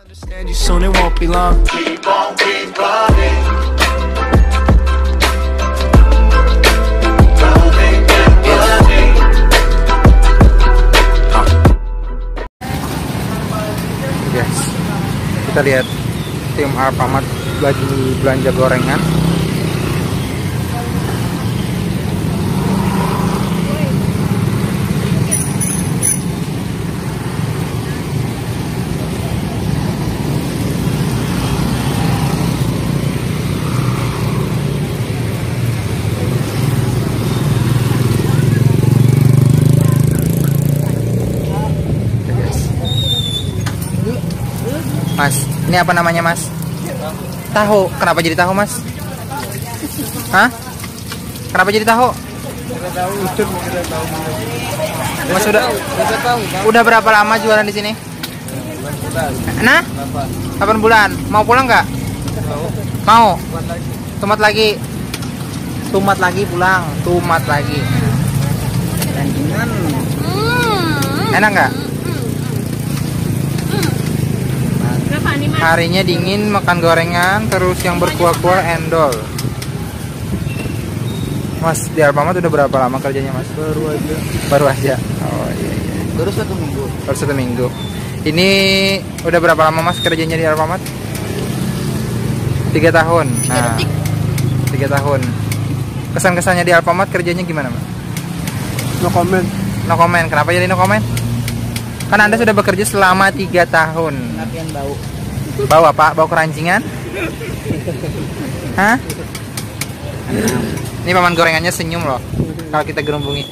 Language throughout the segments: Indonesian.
Understand you soon, it won't be long. Keep on keep running. Running and running. Guys, kita lihat tim Alfamart lagi belanja gorengan. Mas, ini apa namanya mas? Tahu. Kenapa jadi tahu mas? Hah? Kenapa jadi tahu? Mas udah berapa lama jualan di sini? Nah, 8 bulan. Mau pulang nggak? Mau. Tumat lagi. Tumat lagi pulang. Tumat lagi. Enak nggak? Harinya dingin, makan gorengan, terus yang berkuah-kuah endol. Mas, di Alfamart udah berapa lama kerjanya mas? Baru aja. Oh iya. Baru 1 minggu. Baru 1 minggu. Ini udah berapa lama mas kerjanya di Alfamart? 3 tahun. Nah, 3 tahun. Kesan-kesannya di Alfamart kerjanya gimana mas? No comment. No comment. Kenapa jadi no comment? Kan anda sudah bekerja selama 3 tahun. Latihan bau. Bau apa? Bau kerancingan? Hah? Ini paman gorengannya senyum loh kalau kita gerombongi.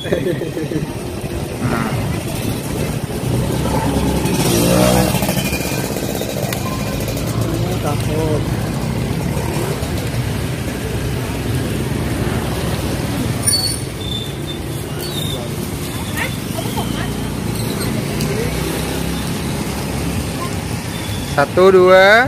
Takut. Satu, dua.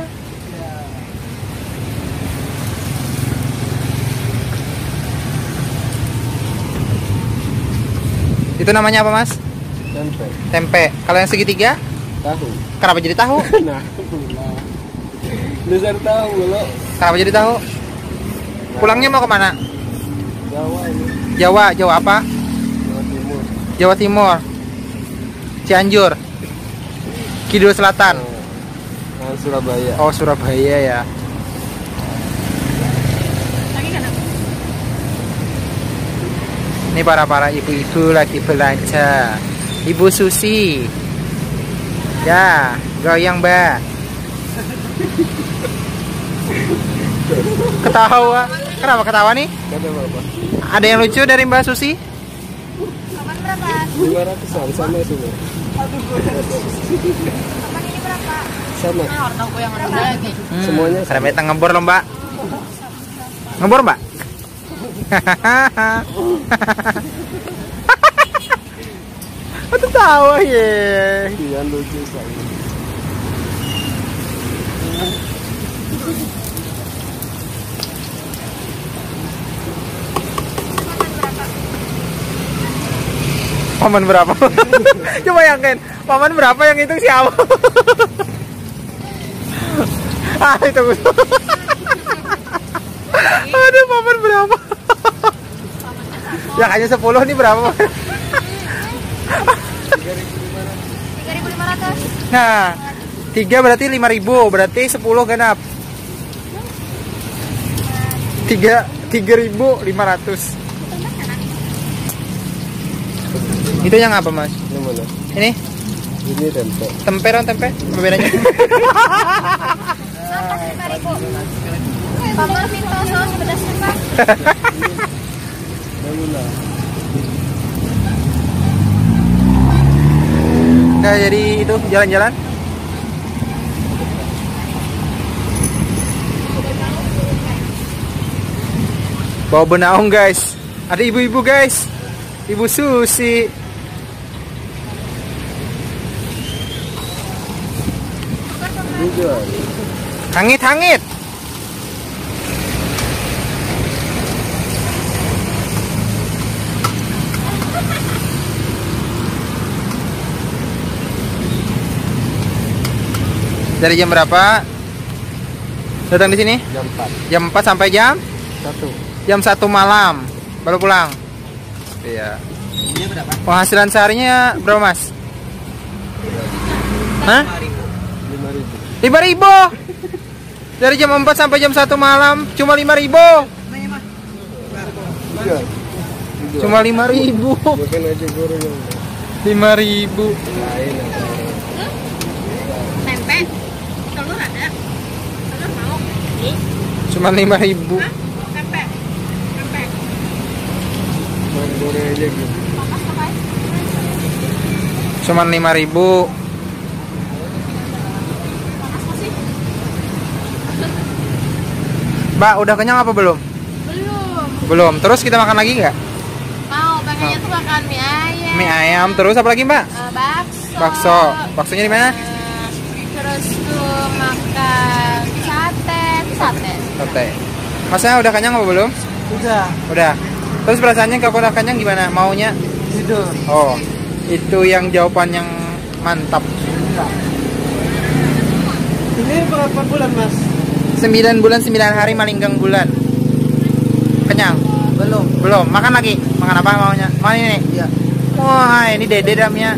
Itu namanya apa mas? Tempe. Tempe. Kalau yang segitiga? Tahu. Kenapa jadi tahu? Nah, dasar tahu lo. Kenapa jadi tahu? Pulangnya mau kemana? Jawa ini. Jawa. Jawa apa? Jawa Timur. Jawa Timur. Cianjur. Kidul Selatan. Surabaya. Oh Surabaya ya. Ini para ibu-ibu lagi belanja. Ibu Susi. Ya, goyang mbak. Ketawa. Kenapa ketawa nih? Kata berapa? Ada yang lucu dari Mbak Susi? 500-an sama semua. Sama. Semuanya Ada beta ngebor loh mbak. Ngebor mbak. Aku tawa ya. Iya lucu sekali. Paman berapa? Coba bayangin, paman berapa yang hitung siapa? Itu. Aduh, paman berapa? Yang hanya 10 nih berapa? 3.500. Nah, 3 berarti 5.000, berarti 10 genap. 3.500. Itu yang apa mas? Yang mana? Ini? Ini tempe. Tempe dong tempe. Apa bedanya? Paman minta saus pedasnya pak. Bangunlah. Nah, jadi itu jalan-jalan. Bawa benaung guys. Ada ibu-ibu guys. Ibu Susi. Juga. Hangit-hangit. Dari jam berapa datang di sini? Jam 4. Jam 4 sampai jam 1. jam 1 malam baru pulang. Iya. Penghasilan seharinya berapa, Mas? Hah? 5.000. 5.000. Dari jam 4 sampai jam 1 malam cuma 5.000. Iya. Cuma 5.000. Bukan aja goreng. 5.000. Lain. Tempe. Telur ada. Telur mau. Cuma 5.000. Hah? Tempe. Tempe. Main goreng aja gitu. Pakas apa? Cuma 5.000. Pakas apa sih? Mbak, udah kenyang apa belum? Belum. Belum. Terus kita makan lagi nggak? Mau, pengennya tuh makan mie ayam. Mie ayam. Terus apa lagi, Mbak? Bakso. Bakso. Baksonya di mana? Terus tuh makan sate. Sate. Sate. Masnya udah kenyang apa belum? Udah. Udah. Terus perasaannya kalau udah kenyang gimana? Maunya? Tidur. Oh, itu yang jawaban yang mantap. Ini berapa bulan, Mas? 9 bulan 9 hari malinggang bulan. Kenyang? Belum. Belum. Makan lagi. Makan apa maunya? Mau ini? Iya. Wah, ini Dede damnya.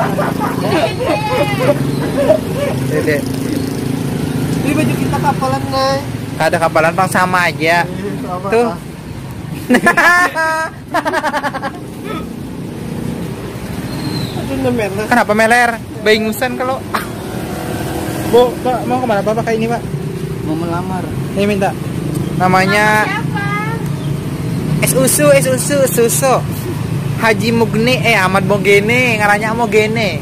Dede. Ini baju kita kapalan, Nay. Ada kapalan pang sama aja. Sama. Tuh. Aduh, merah. Kenapa meler? Baingusan kalau. Bu, Pak, mau kemana Pak pakai ini, Pak? Mau melamar. Ini minta. Namanya Siapa? susu. Haji Mugni Ahmad Mogene, ngarannya Mogene.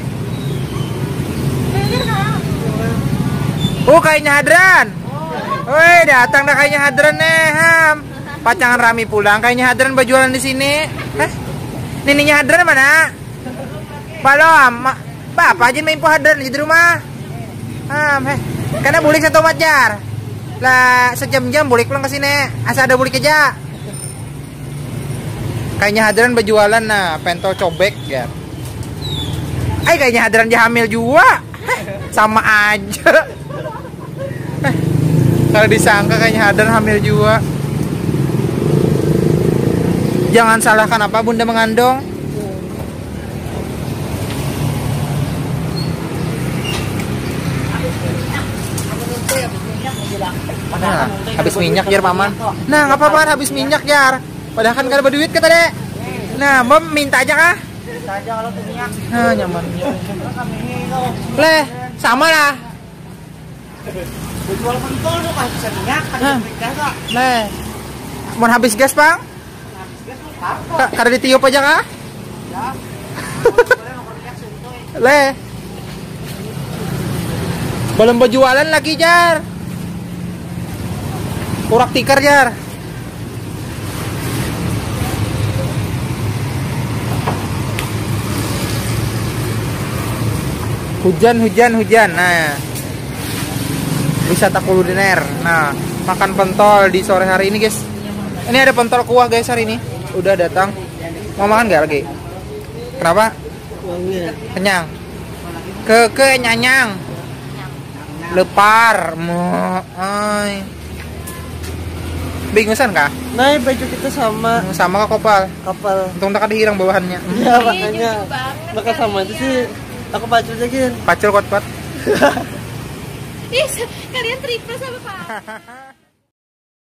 Kayaknya Hadran. Woi, datang dah kayaknya Hadran nih, Ham. Pacangan Rami pulang, kayaknya Hadran berjualan di sini. Hah? Nininya Hadran mana? Belum. Bapak aja main po Hadran di rumah. Ham, karena bulik satu majar. Lah sejam-jam bulik pulang ke sini. Asal ada bulik aja. Kayaknya Hadran berjualan nah, pentol cobek ya. Kayaknya Hadran dia hamil juga. Sama aja. Kalau disangka kayaknya Hadran hamil juga. Jangan salahkan apa bunda mengandung. Nah, habis minyak jar paman. Nah, nggak apa-apa habis minyak jar. Padahal kan gak ada duit kata dek. Nah, mau minta aja kah? Minta aja kalau tuh minyak. Nah, nyaman. Leh, sama lah. Jual pentol tuh kan bisa minyak, kan gas kok. Leh. Mau habis gas, Bang? Kada ditiup aja kah? Ya. Leh. Belum berjualan lagi, Jar. Kurak tikar, Jar. Hujan. Nah, wisata kuliner. Nah, makan pentol di sore hari ini, guys. Ini ada pentol kuah, guys, hari ini. Udah datang. Mau makan nggak lagi? Kenapa? Kenyang. Nyanyang. Lepar. Bingusan kah? Nah, baju kita sama Sama kah kopal? kapal. Untung tak ada hirang bawahannya. Iya, makanya. Maka sama itu sih. Aku pacul aja, Pacul kuat-kuat. Ih, kalian triple sama Pak.